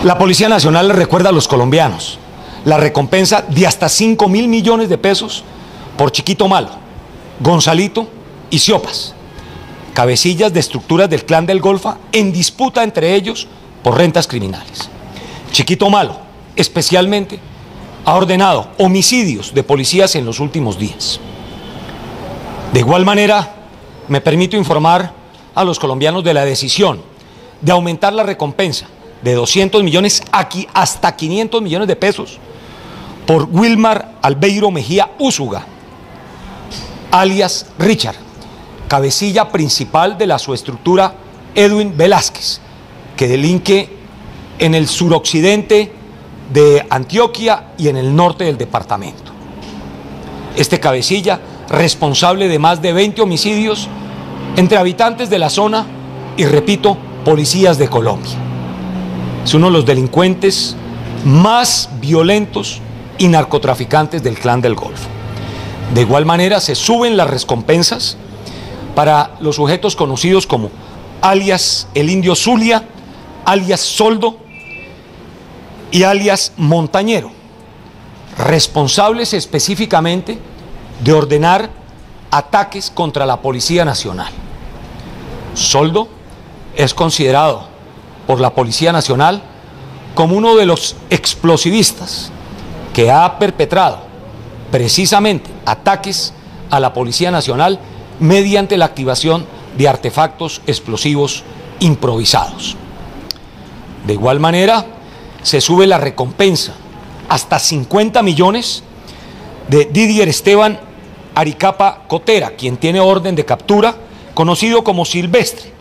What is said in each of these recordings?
La Policía Nacional le recuerda a los colombianos la recompensa de hasta 5.000 millones de pesos por Chiquito Malo, Gonzalito y Siopas, cabecillas de estructuras del Clan del Golfo en disputa entre ellos por rentas criminales. Chiquito Malo, especialmente, ha ordenado homicidios de policías en los últimos días. De igual manera, me permito informar a los colombianos de la decisión de aumentar la recompensa de 200 millones aquí hasta 500 millones de pesos por Wilmar Albeiro Mejía Úsuga, alias Richard, cabecilla principal de la subestructura Edwin Velázquez, que delinque en el suroccidente de Antioquia y en el norte del departamento. Este cabecilla, responsable de más de 20 homicidios entre habitantes de la zona y, repito, policías de Colombia. Es uno de los delincuentes más violentos y narcotraficantes del Clan del Golfo. De igual manera, se suben las recompensas para los sujetos conocidos como alias el Indio Zulia, alias Soldo y alias Montañero, responsables específicamente de ordenar ataques contra la Policía Nacional. Soldo es considerado por la Policía Nacional como uno de los explosivistas que ha perpetrado precisamente ataques a la Policía Nacional mediante la activación de artefactos explosivos improvisados. De igual manera, se sube la recompensa hasta 50 millones de Didier Esteban Aricapa Cotera, quien tiene orden de captura, conocido como Silvestre.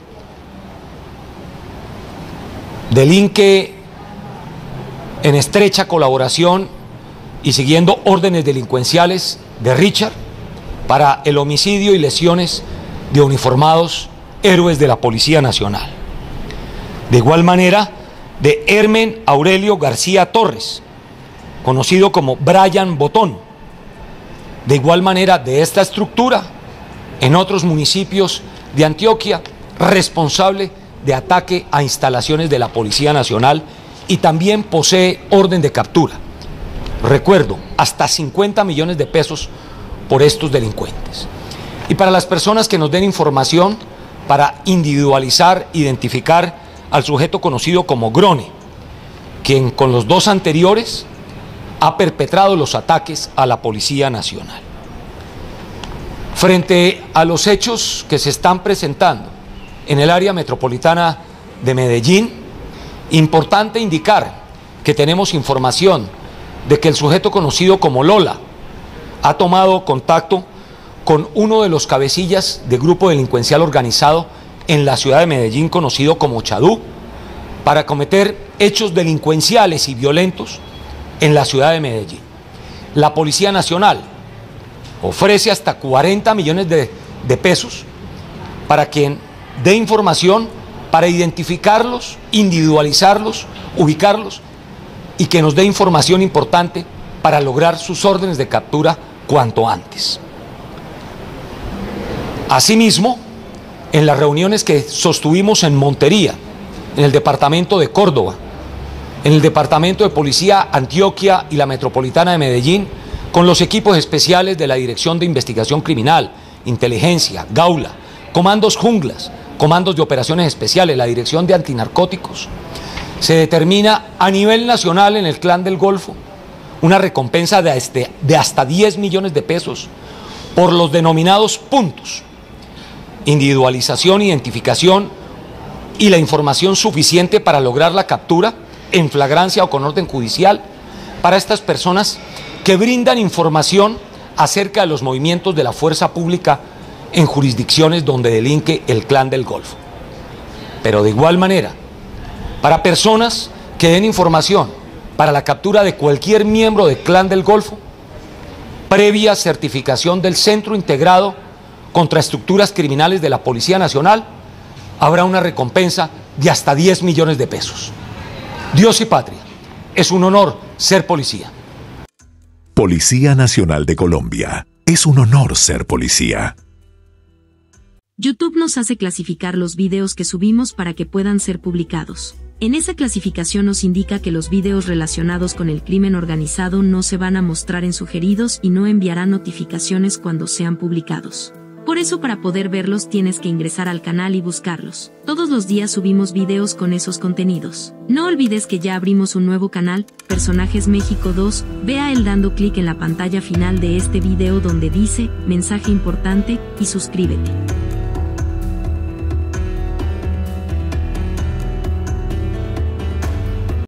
Delinque en estrecha colaboración y siguiendo órdenes delincuenciales de Richard para el homicidio y lesiones de uniformados héroes de la Policía Nacional. De igual manera, de Hermen Aurelio García Torres, conocido como Brian Botón. De igual manera, de esta estructura, en otros municipios de Antioquia, responsable de ataque a instalaciones de la Policía Nacional y también posee orden de captura. Recuerdo, hasta 50 millones de pesos por estos delincuentes. Y para las personas que nos den información para individualizar, identificar al sujeto conocido como Grone, quien con los dos anteriores ha perpetrado los ataques a la Policía Nacional. Frente a los hechos que se están presentando en el área metropolitana de Medellín, importante indicar que tenemos información de que el sujeto conocido como Lola ha tomado contacto con uno de los cabecillas de grupo delincuencial organizado en la ciudad de Medellín, conocido como Chadú, para cometer hechos delincuenciales y violentos en la ciudad de Medellín. La Policía Nacional ofrece hasta 40 millones de pesos para quien dé información para identificarlos, individualizarlos, ubicarlos y que nos dé información importante para lograr sus órdenes de captura cuanto antes. Asimismo, en las reuniones que sostuvimos en Montería, en el departamento de Córdoba, en el departamento de Policía Antioquia y la Metropolitana de Medellín, con los equipos especiales de la Dirección de Investigación Criminal, Inteligencia, Gaula, Comandos Junglas, Comandos de Operaciones Especiales, la Dirección de Antinarcóticos, se determina a nivel nacional en el Clan del Golfo una recompensa de hasta 10 millones de pesos por los denominados puntos: individualización, identificación y la información suficiente para lograr la captura en flagrancia o con orden judicial para estas personas que brindan información acerca de los movimientos de la fuerza pública en jurisdicciones donde delinque el Clan del Golfo. Pero de igual manera, para personas que den información para la captura de cualquier miembro del Clan del Golfo, previa certificación del Centro Integrado contra Estructuras Criminales de la Policía Nacional, habrá una recompensa de hasta 10 millones de pesos. Dios y patria, es un honor ser policía. Policía Nacional de Colombia, es un honor ser policía. YouTube nos hace clasificar los videos que subimos para que puedan ser publicados. En esa clasificación nos indica que los videos relacionados con el crimen organizado no se van a mostrar en sugeridos y no enviarán notificaciones cuando sean publicados. Por eso, para poder verlos tienes que ingresar al canal y buscarlos. Todos los días subimos videos con esos contenidos. No olvides que ya abrimos un nuevo canal, Personajes México 2, ve a él dando clic en la pantalla final de este video donde dice, mensaje importante, y suscríbete.